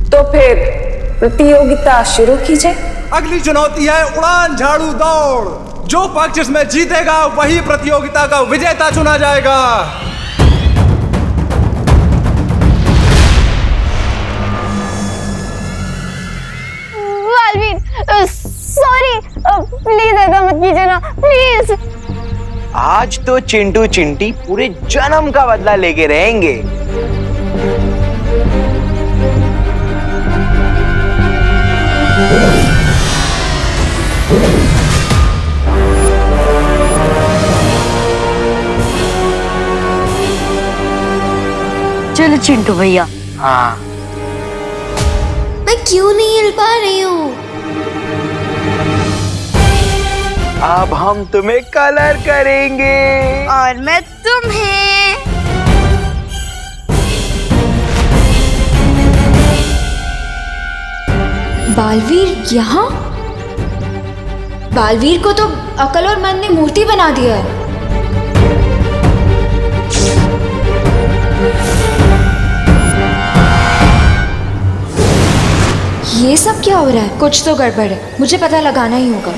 तो फिर प्रतियोगिता शुरू कीजिए। अगली चुनौती है उड़ान झाड़ू दौड़। जो पक्ष इसमें जीतेगा वही प्रतियोगिता का विजेता चुना जाएगा। बालवीर, सॉरी, प्लीज ऐसा मत कीजिए ना, प्लीज। आज तो चिंटू चिंटी पूरे जन्म का बदला लेके रहेंगे। चलो चिंटू भैया। हाँ, मैं क्यों नहीं हिल पा रही हूँ? अब हम तुम्हें कलर करेंगे। और मैं तुम्हें। बालवीर यहाँ? बालवीर को तो अकल और मन ने मूर्ति बना दिया है। ये सब क्या हो रहा है? कुछ तो गड़बड़ है, मुझे पता लगाना ही होगा।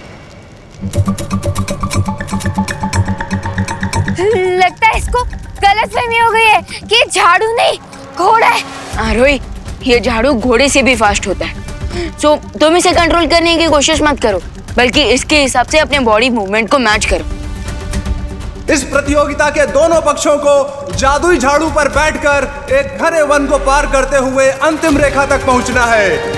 लगता है इसको गलतफहमी हो गई है कि झाड़ू नहीं घोड़ा है। आरोही, ये झाड़ू घोड़े से भी फास्ट होता है। सो तुम इसे कंट्रोल करने की कोशिश मत करो, बल्कि इसके हिसाब से अपने बॉडी मूवमेंट को मैच करो। इस प्रतियोगिता के दोनों पक्षों को जादुई झाड़ू पर बैठकर एक घने वन को पार करते हुए अंतिम रेखा तक पहुंचना है।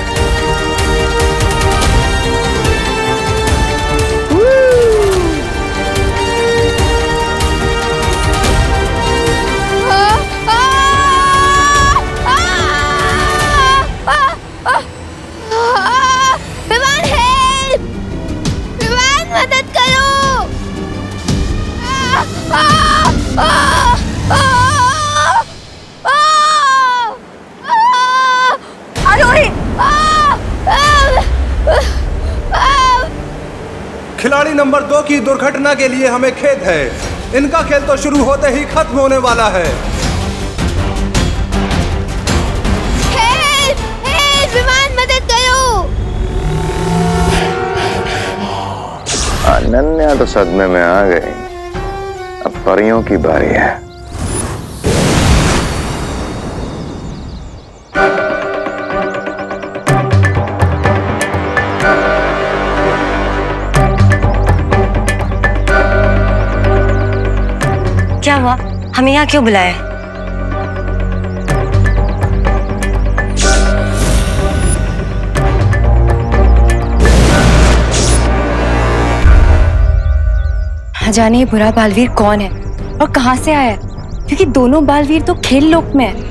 विवान हेल्प! विवान मदद करो! खिलाड़ी नंबर 2 की दुर्घटना के लिए हमें खेद है। इनका खेल तो शुरू होते ही खत्म होने वाला है। हेल्प! हेल्प! विवान मदद करो! अनन्या तो सदमे में आ गई। अब परियों की बारी है। क्या हुआ? हमें यहाँ क्यों बुलाया? जाने ये बुरा बालवीर कौन है और कहां से आया है, क्योंकि दोनों बालवीर तो खेल लोक में है।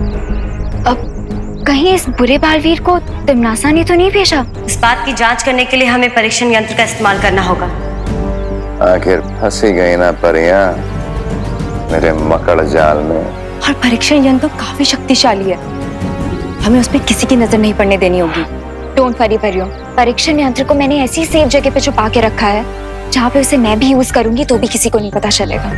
अब कहीं इस बुरे बालवीर को तिमनासा ने तो नहीं भेजा? इस बात की जांच करने के लिए हमें परीक्षण यंत्र का इस्तेमाल करना होगा। आखिर फंसी गई ना परियां मेरे मकड़ जाल में। और परीक्षण यंत्र तो काफी शक्तिशाली है, हमें उसमें किसी की नजर नहीं पड़ने देनी होगी। डोंट वरी परियों, परीक्षण यंत्र को मैंने ऐसी सेफ जगह पे छुपा के रखा है जहाँ पे उसे मैं भी यूज करूंगी तो भी किसी को नहीं पता चलेगा।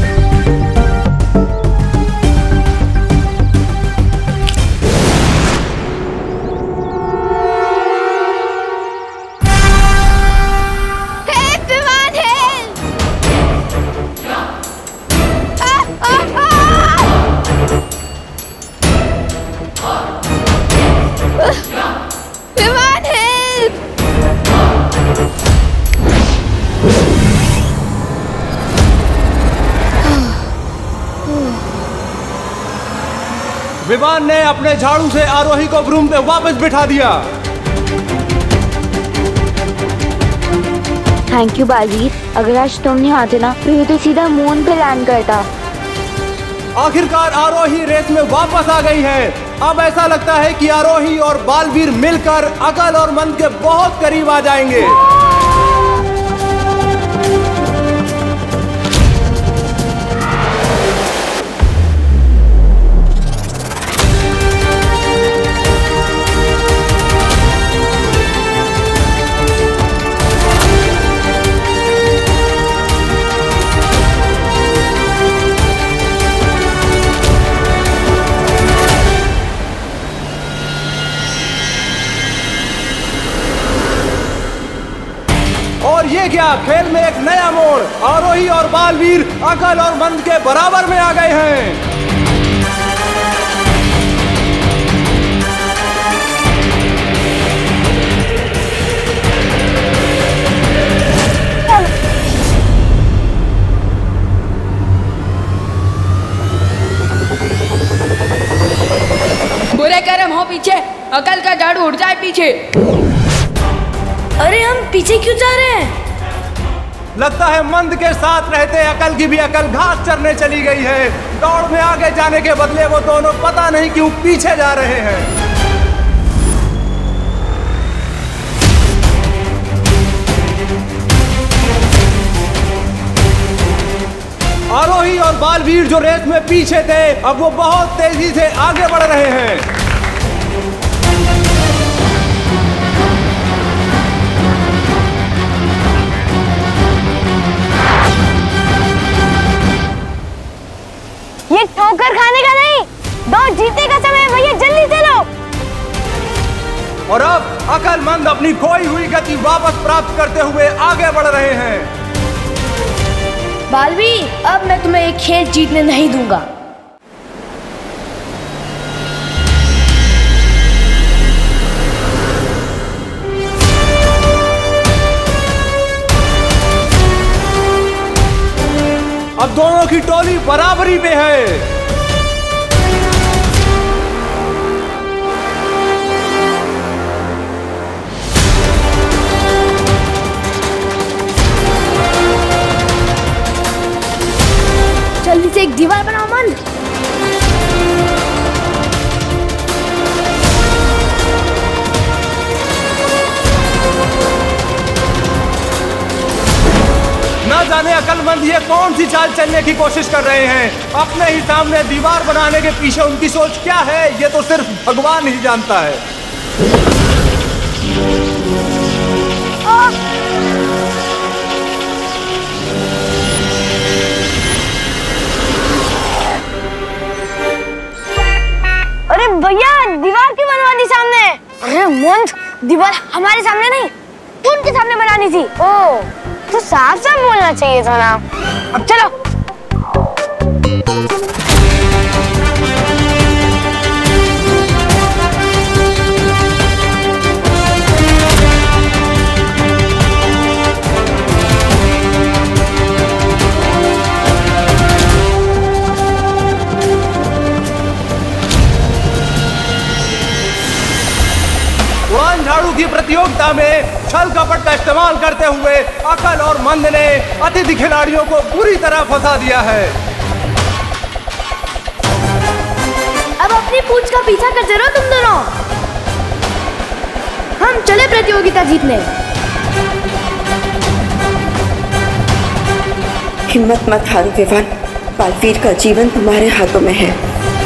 विवान ने अपने झाड़ू से आरोही को रूम पे वापस बिठा दिया। थैंक यू बालवीर, अगर आज तुम नहीं आते ना तो ये तो सीधा मून पे लैंड करता। आखिरकार आरोही रेस में वापस आ गई है। अब ऐसा लगता है कि आरोही और बालवीर मिलकर अकल और मन के बहुत करीब आ जाएंगे। ये क्या, खेल में एक नया मोड़। आरोही और बालवीर अकल और मंद के बराबर में आ गए हैं। बुरे कर्म हो पीछे, अकल का झाड़ू उड़ जाए पीछे। अरे हम पीछे क्यों जा रहे हैं? लगता है मंद के साथ रहते अकल की भी अकल घास चरने चली गई है। दौड़ में आगे जाने के बदले वो दोनों पता नहीं क्यों पीछे जा रहे हैं। आरोही और बालवीर जो रेस में पीछे थे, अब वो बहुत तेजी से आगे बढ़ रहे हैं। ये ठोकर खाने का नहीं, दौड़ जीतने का समय है भैया, जल्दी चलो। और अब अकलमंद अपनी खोई हुई गति वापस प्राप्त करते हुए आगे बढ़ रहे हैं। बालवीर, अब मैं तुम्हें एक खेल जीतने नहीं दूंगा। अब दोनों की टोली बराबरी पे है। जल्दी से एक दीवार बनाओ मंद। ना जाने अकलमंद ये कौन सी चाल चलने की कोशिश कर रहे हैं। अपने ही सामने दीवार बनाने के पीछे उनकी सोच क्या है, ये तो सिर्फ भगवान ही जानता है। अरे भैया, दीवार क्यों बनवा दी सामने? अरे मंद, दीवार हमारे सामने नहीं, उनके सामने बनानी थी। ओ, तो साफ साफ बोलना चाहिए था ना। अब चलो। झाड़ू की प्रतियोगिता में छल कपट का इस्तेमाल करते हुए अकल और मंद ने अतिथि खिलाड़ियों को पूरी तरह फंसा दिया है। अब अपनी पूंछ का पीछा करते रहो तुम दोनों। हम चले प्रतियोगिता जीतने। हिम्मत मत हारो विवान, बालवीर का जीवन तुम्हारे हाथों में है।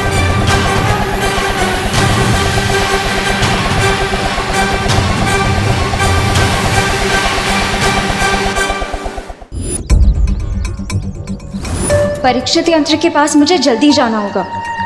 परीक्षित यंत्र के पास मुझे जल्दी जाना होगा।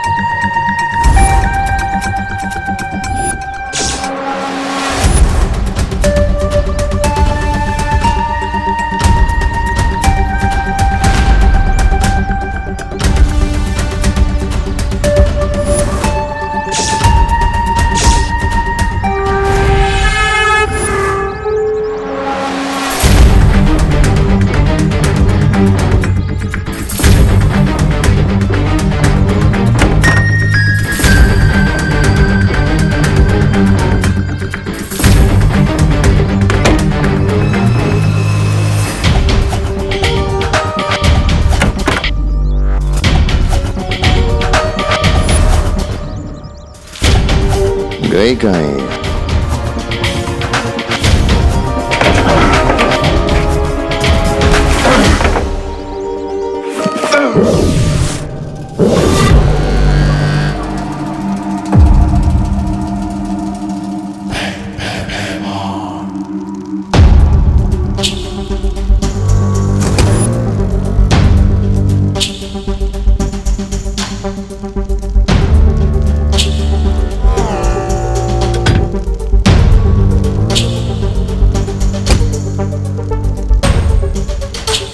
गई कहीं?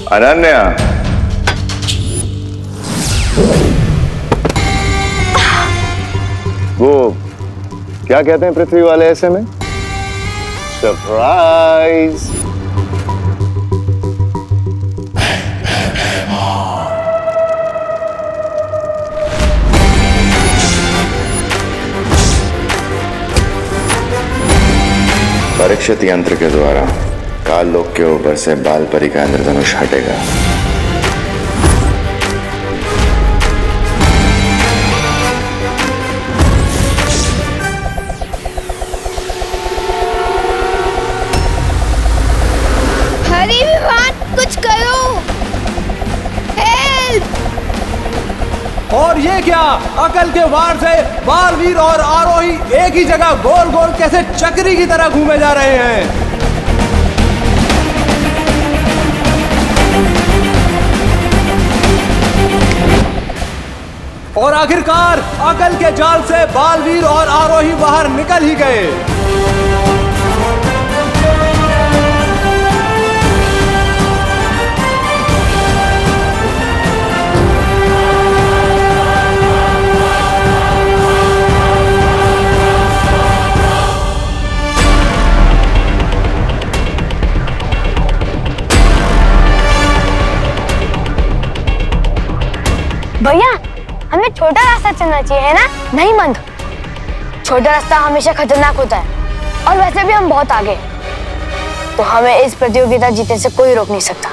अनन्या, वो क्या कहते हैं पृथ्वी वाले ऐसे में? सरप्राइज। परीक्षित यंत्र के द्वारा काल लोक के ऊपर से बाल परी का इंद्रधनुष हटेगा। हरी विवान, कुछ करो, हेल्प। और ये क्या, अकल के वार से बालवीर और आरोही एक ही जगह गोल गोल कैसे चक्री की तरह घूमे जा रहे हैं। और आखिरकार अकल के जाल से बालवीर और आरोही बाहर निकल ही गए। भैया, हमें छोटा रास्ता चलना चाहिए, है ना? नहीं मंद, छोटा रास्ता हमेशा खतरनाक होता है और वैसे भी हम बहुत आगे, तो हमें इस प्रतियोगिता जीतने से कोई रोक नहीं सकता।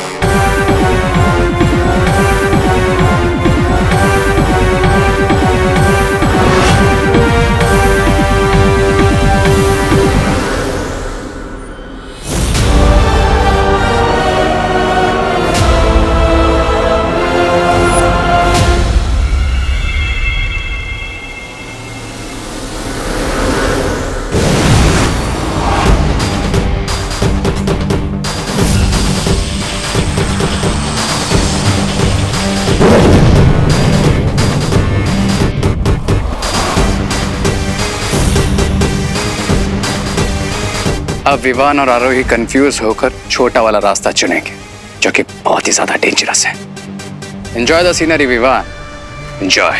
अब विवान और आरोही कंफ्यूज होकर छोटा वाला रास्ता चुनेंगे, जो कि बहुत ही ज्यादा डेंजरस है। Enjoy the scenery Vivaan, enjoy.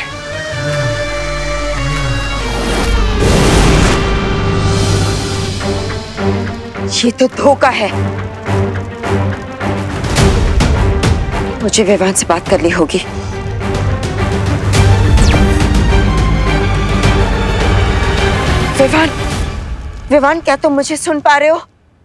ये तो धोखा है। मुझे विवान से बात करनी होगी। विवान, विवान, क्या तुम मुझे सुन पा रहे हो?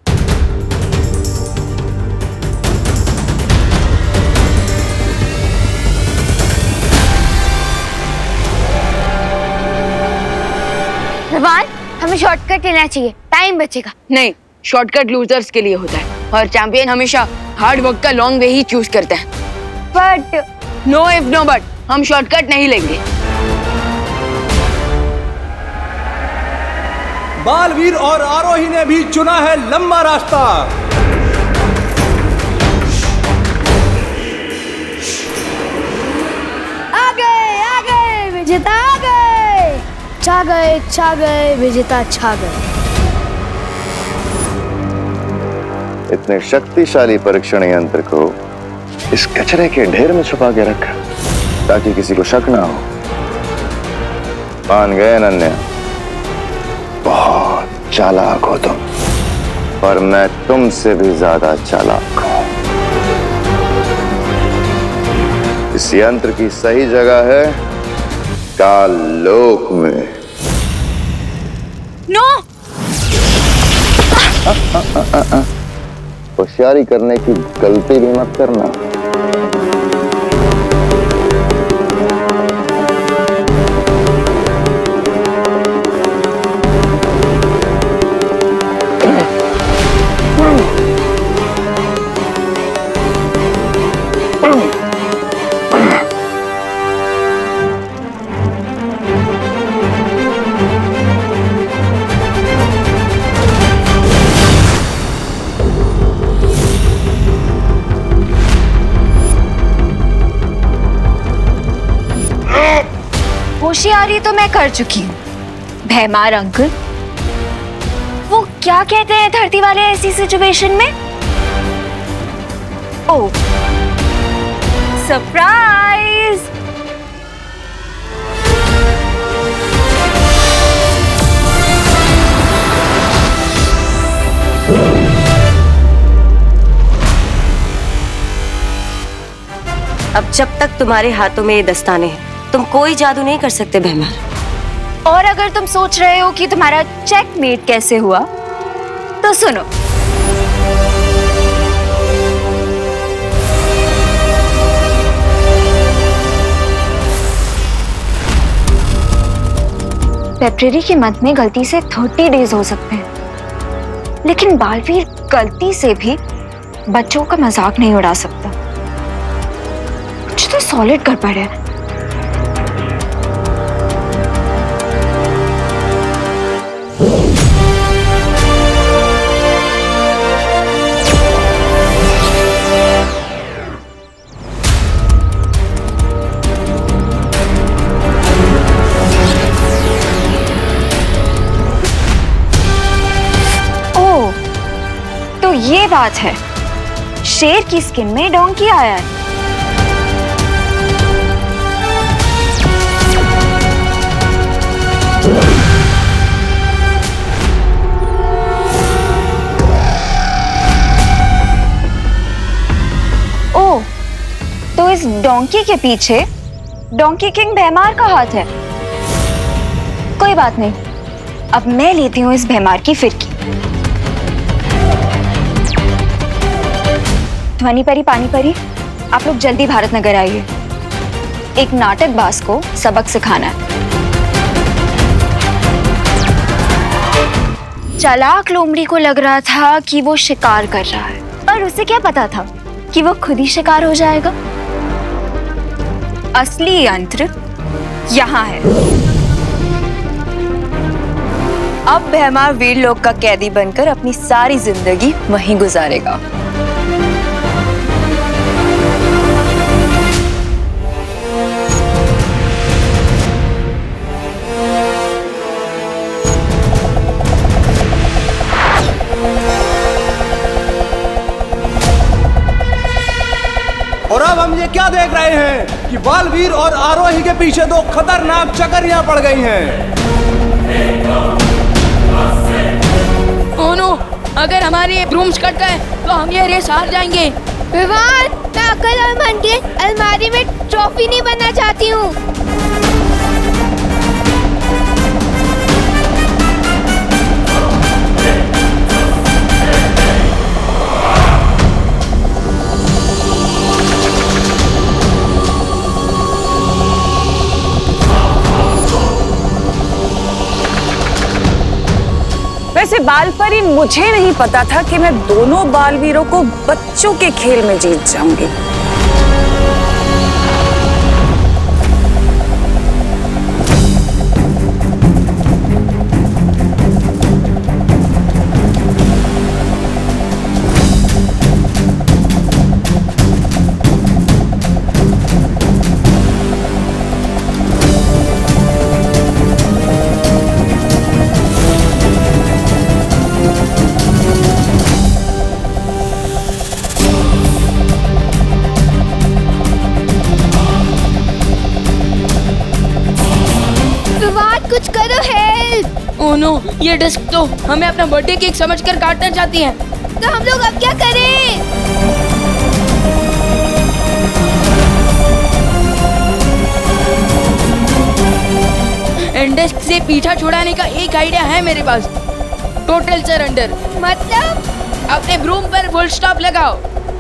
विवान, हमें शॉर्टकट लेना चाहिए, टाइम बचेगा। नहीं, शॉर्टकट लूजर्स के लिए होता है और चैंपियन हमेशा हार्ड वर्क का लॉन्ग वे ही चूज करते हैं। But no if no but, हम शॉर्टकट नहीं लेंगे। बालवीर और आरोही ने भी चुना है लंबा रास्ता। आगे आगे विजेता, आगे छा गए विजेता, छा गए। इतने शक्तिशाली परीक्षण यंत्र को इस कचरे के ढेर में छुपा के रखा ताकि किसी को शक ना हो। मान गए अनन्या, बहुत चालाक हो तुम, पर मैं तुमसे भी ज्यादा चालाक हूं। इस यंत्र की सही जगह है काल लोक में। नो! होशियारी करने की गलती भी मत करना। होशियारी तो मैं कर चुकी हूँ। भयमार अंकल, वो क्या कहते हैं धरती वाले ऐसी सिचुएशन में? Oh, surprise! अब जब तक तुम्हारे हाथों में ये दस्ताने हैं, तुम कोई जादू नहीं कर सकते भयमार। और अगर तुम सोच रहे हो कि तुम्हारा चेकमेट कैसे हुआ, तो सुनो। फेब्रुअरी के मंथ में गलती से 30 डेज हो सकते हैं, लेकिन बालवीर गलती से भी बच्चों का मजाक नहीं उड़ा सकता। कुछ तो सॉलिड गड़बड़ है। तो ये बात है, शेर की स्किन में डोंकी आया है। ओह, तो इस डोंकी के पीछे डोंकी किंग भयमार का हाथ है। कोई बात नहीं, अब मैं लेती हूँ इस भयमार की फिरकी। ध्वनि परी, पानी परी, आप लोग जल्दी भारत नगर आइए। एक नाटकबाज को सबक सिखाना है। चालाक लोमड़ी को लग रहा था कि वो शिकार कर रहा है, और उसे क्या पता था कि वो खुद ही शिकार हो जाएगा। असली यंत्र यहाँ है। अब भयमार वीर-लok का कैदी बनकर अपनी सारी जिंदगी वहीं गुजारेगा। और अब हम ये क्या देख रहे हैं कि बालवीर और आरोही के पीछे दो खतरनाक चकरियां पड़ गई हैं। ओह नो, अगर हमारे ब्रूम्स कट गए तो हम ये रेस हार जाएंगे। विवान, मैं अकल और मन के अलमारी में ट्रॉफी नहीं बनना चाहती हूँ। वैसे बालपरी, मुझे नहीं पता था कि मैं दोनों बालवीरों को बच्चों के खेल में जीत जाऊंगी। कुछ करो, हेल्प! ओह नो, ये डिस्क तो हमें अपना बर्थडे केक समझकर काटना चाहती है। तो हम लोग अब क्या करें? एंड डिस्क से पीछा छुड़ाने का एक आइडिया है मेरे पास। Total surrender. मतलब? अपने ब्रूम पर फुल स्टॉप लगाओ।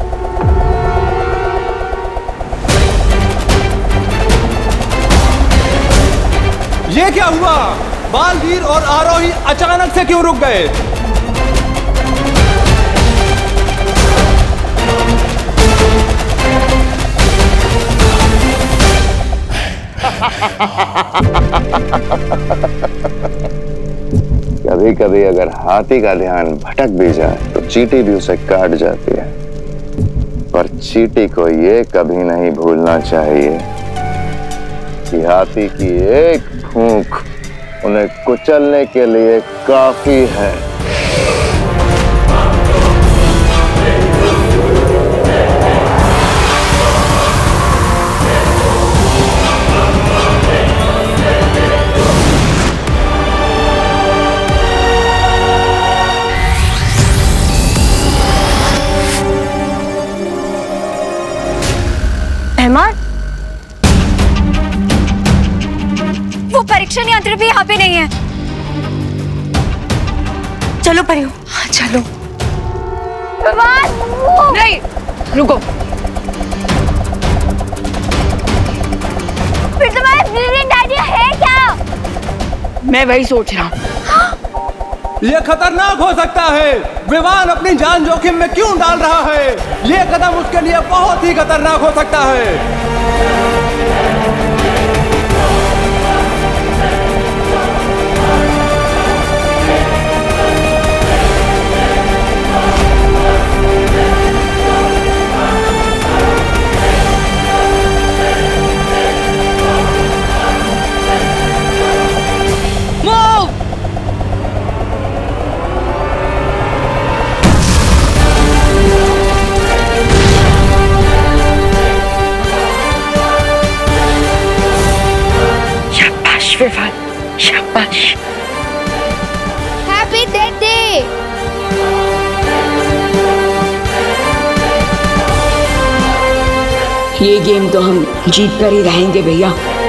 ये क्या हुआ? बालवीर और आरोही अचानक से क्यों रुक गए? कभी कभी अगर हाथी का ध्यान भटक भी जाए तो चींटी भी उसे काट जाती है, पर चींटी को ये कभी नहीं भूलना चाहिए कि हाथी की एक फूंक उन्हें कुचलने के लिए काफी है। चलो परियो। हाँ चलो। नहीं, रुको। फिर तुम्हारा ब्रिलियंट आइडिया है क्या? मैं वही सोच रहा हूँ। ये खतरनाक हो सकता है। विवान अपनी जान जोखिम में क्यों डाल रहा है? ये कदम उसके लिए बहुत ही खतरनाक हो सकता है। विवान, शाबाश। Happy death day. ये गेम तो हम जीत कर ही रहेंगे भैया।